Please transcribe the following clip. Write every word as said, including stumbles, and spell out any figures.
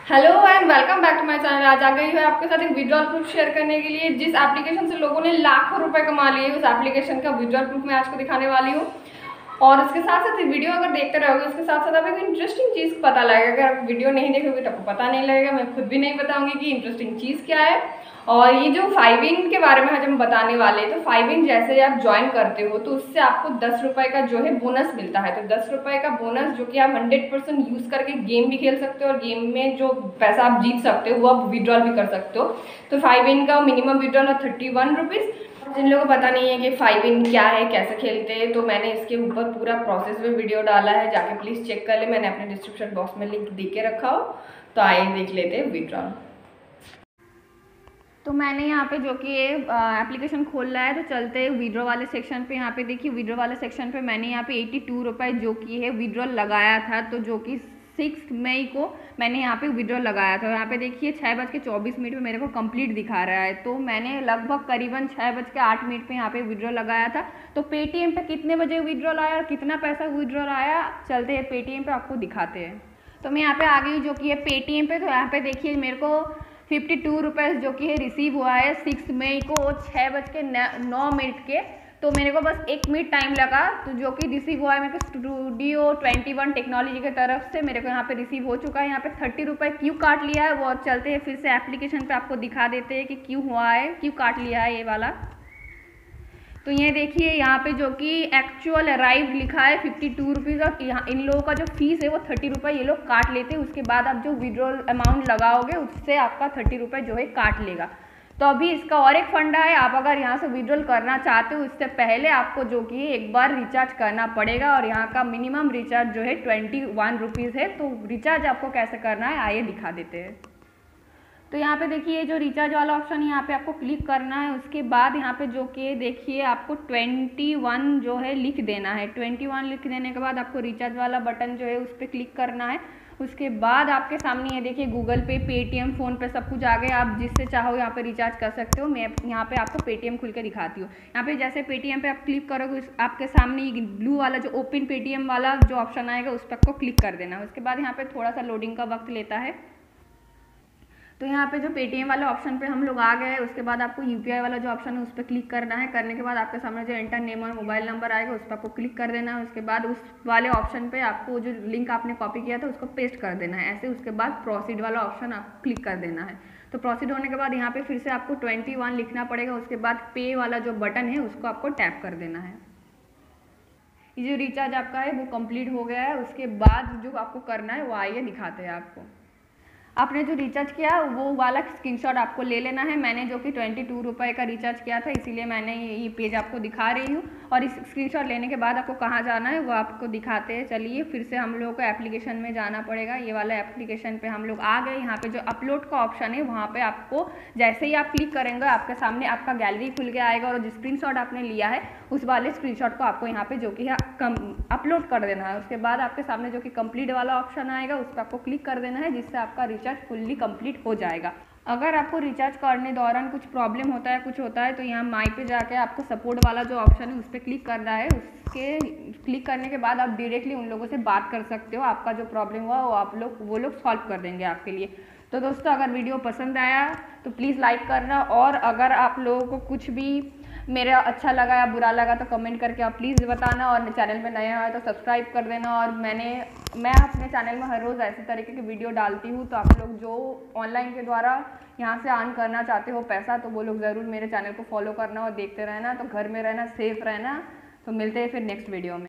Hello and welcome back to my channel. आज आ गई है आपके साथ एक विड्रॉल प्रूफ शेयर करने के लिए। जिस एप्लीकेशन से लोगों ने लाखों रुपए कमा लिए उस एप्लीकेशन का विड्रॉल प्रूफ मैं आज को दिखाने वाली हूँ। और उसके साथ साथ वीडियो अगर देखते रहोगे उसके साथ साथ आपको इंटरेस्टिंग चीज़ पता लगेगा। अगर आप वीडियो नहीं देखोगे तो आपको पता नहीं लगेगा, मैं खुद भी नहीं बताऊंगी कि इंटरेस्टिंग चीज़ क्या है। और ये जो फाइव इन के बारे में आज हम बताने वाले हैं, तो फाइव इन जैसे आप ज्वाइन करते हो तो उससे आपको दस रुपये का जो है बोनस मिलता है। तो दस रुपये का बोनस जो कि आप हंड्रेड परसेंट यूज़ करके गेम भी खेल सकते हो और गेम में जो पैसा आप जीत सकते हो वो आप विड्रॉल भी कर सकते हो। तो फाइव इन का मिनिमम विड्रॉल है थर्टी वन रुपीज़। जिन लोगों को पता नहीं है कि फाइव इन क्या है, कैसे खेलते हैं, तो मैंने इसके ऊपर पूरा प्रोसेस में वीडियो डाला है, जाके प्लीज़ चेक कर ले। मैंने अपने डिस्क्रिप्शन बॉक्स में लिंक दे के रखा हो, तो आइए देख लेते हैं विड्रॉल। तो मैंने यहाँ पे जो कि एप्लीकेशन खोला है, तो चलते हैं विड्रॉ वाले सेक्शन पे। यहाँ पे देखिए विड्रॉ वाले सेक्शन पे मैंने यहाँ पे एटी टू रुपये जो कि है विड्रॉल लगाया था, तो जो कि सिक्स मई को मैंने यहाँ पे विड्रॉल लगाया था। यहाँ पे देखिए छः बज के चौबीस मिनट में मेरे को कंप्लीट दिखा रहा है, तो मैंने लगभग करीबन छः बज के आठ मिनट पे यहाँ पे विड्रॉल लगाया था। तो पेटीएम पे कितने बजे विड्रॉल आया और कितना पैसा विड्रॉल आया, चलते हैं पेटीएम पे आपको दिखाते हैं। तो मैं यहाँ पे आ गई जो कि है पेटीएम पे। तो यहाँ पे देखिए मेरे को फिफ्टी टू रुपीज़ जो कि है रिसीव हुआ है सिक्स मई को छः बज के नौ मिनट के। तो मेरे को बस एक मिनट टाइम लगा, तो जो कि रिसीव हुआ है मेरे को स्टूडियो ट्वेंटी वन टेक्नोलॉजी की तरफ से। मेरे को यहाँ पे रिसीव हो चुका है। यहाँ पे थर्टी रुपये क्यों काट लिया है वो चलते हैं फिर से एप्लीकेशन पे आपको दिखा देते हैं कि क्यों हुआ है, क्यों काट लिया है ये वाला। तो ये देखिए यहाँ पे जो कि एक्चुअल अराइव लिखा है फिफ्टी टू रुपीज़, और यहाँ इन लोगों का जो फीस है वो थर्टी रुपये ये लोग काट लेते हैं। उसके बाद आप जो विड्रॉल अमाउंट लगाओगे उससे आपका थर्टी रुपये जो है काट लेगा। तो अभी इसका और एक फंडा है, आप अगर यहाँ से विड्रॉल करना चाहते हो इससे पहले आपको जो कि एक बार रिचार्ज करना पड़ेगा, और यहाँ का मिनिमम रिचार्ज जो है ट्वेंटी वन रुपीज़ है। तो रिचार्ज आपको कैसे करना है आइए दिखा देते हैं। तो यहाँ पे देखिए जो रिचार्ज वाला ऑप्शन यहाँ पे आपको क्लिक करना है। उसके बाद यहाँ पे जो कि देखिए आपको ट्वेंटी वन जो है लिख देना है। ट्वेंटी वन लिख देने के बाद आपको रिचार्ज वाला बटन जो है उस पर क्लिक करना है। उसके बाद आपके सामने ये देखिए गूगल पे, पेटीएम, फ़ोन पे सब कुछ आ गए। आप जिससे चाहो यहाँ पे रिचार्ज कर सकते हो। मैं यहाँ पे आपको पेटीएम खुल के दिखाती हूँ। यहाँ पे जैसे पेटीएम पे आप क्लिक करोगे आपके सामने ब्लू वाला जो ओपन पेटीएम वाला जो ऑप्शन आएगा उस पर आपको क्लिक कर देना है। उसके बाद यहाँ पे थोड़ा सा लोडिंग का वक्त लेता है। तो यहाँ पे जो पेटीएम वाले ऑप्शन पे हम लोग आ गए। उसके बाद आपको यूपीआई वाला जो ऑप्शन है उस पर क्लिक करना है। करने के बाद आपके सामने जो एंटर नेम और मोबाइल नंबर आएगा उस पर आपको क्लिक कर देना है। उसके बाद उस वाले ऑप्शन पे आपको जो लिंक आपने कॉपी किया था उसको पेस्ट कर देना है ऐसे। उसके बाद प्रोसीड वाला ऑप्शन आपको क्लिक कर देना है। तो प्रोसीड होने के बाद यहाँ पे फिर से आपको ट्वेंटी वन लिखना पड़ेगा। उसके बाद पे वाला जो बटन है उसको आपको टैप कर देना है। ये जो रिचार्ज आपका है वो कंप्लीट हो गया है। उसके बाद जो आपको करना है वो आइए दिखाते हैं आपको। आपने जो रिचार्ज किया वो वाला स्क्रीनशॉट आपको ले लेना है। मैंने जो कि ट्वेंटी टू रुपये का रिचार्ज किया था इसीलिए मैंने ये पेज आपको दिखा रही हूँ। और इस स्क्रीनशॉट लेने के बाद आपको कहाँ जाना है वो आपको दिखाते हैं। चलिए फिर से हम लोगों को एप्लीकेशन में जाना पड़ेगा। ये वाला एप्लीकेशन पे हम लोग आ गए। यहाँ पे जो अपलोड का ऑप्शन है वहाँ पे आपको जैसे ही आप क्लिक करेंगे आपके सामने आपका गैलरी खुल के आएगा, और जो स्क्रीनशॉट आपने लिया है उस वाले स्क्रीनशॉट को आपको यहाँ पे जो कि है अपलोड कर देना है। उसके बाद आपके सामने जो कि कंप्लीट वाला ऑप्शन आएगा उस पर आपको क्लिक कर देना है, जिससे आपका रिचार्ज फुल्ली कंप्लीट हो जाएगा। अगर आपको रिचार्ज करने दौरान कुछ प्रॉब्लम होता है, कुछ होता है, तो यहाँ माई पे जाके आपको सपोर्ट वाला जो ऑप्शन है उस पर क्लिक करना है। उसके क्लिक करने के बाद आप डायरेक्टली उन लोगों से बात कर सकते हो। आपका जो प्रॉब्लम हुआ वो आप लोग वो लोग सॉल्व कर देंगे आपके लिए। तो दोस्तों अगर वीडियो पसंद आया तो प्लीज़ लाइक करना, और अगर आप लोगों को कुछ भी मेरा अच्छा लगा या बुरा लगा तो कमेंट करके आप प्लीज़ बताना, और चैनल पे नया है तो सब्सक्राइब कर देना। और मैंने मैं अपने चैनल में हर रोज़ ऐसे तरीके की वीडियो डालती हूँ, तो आप लोग जो ऑनलाइन के द्वारा यहाँ से अर्न करना चाहते हो पैसा, तो वो लोग ज़रूर मेरे चैनल को फॉलो करना और देखते रहना। तो घर में रहना, सेफ रहना। तो मिलते हैं फिर नेक्स्ट वीडियो में।